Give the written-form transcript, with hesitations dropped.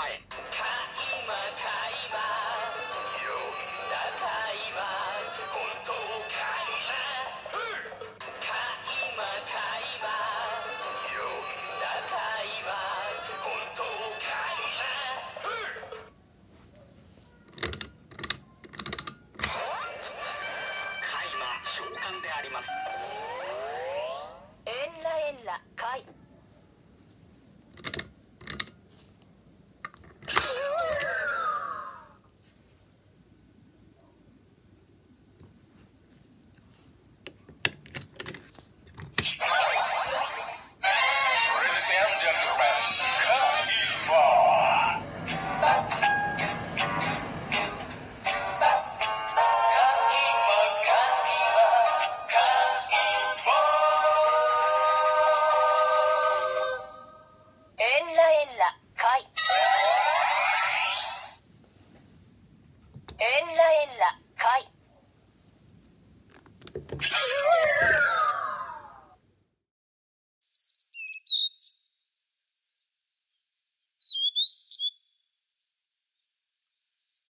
様へ。カイマカイマ呼んだカイマ本当カイマカイマカイマ呼んだカイマ本当カイマカイマ召喚であります。エンラエンラカイ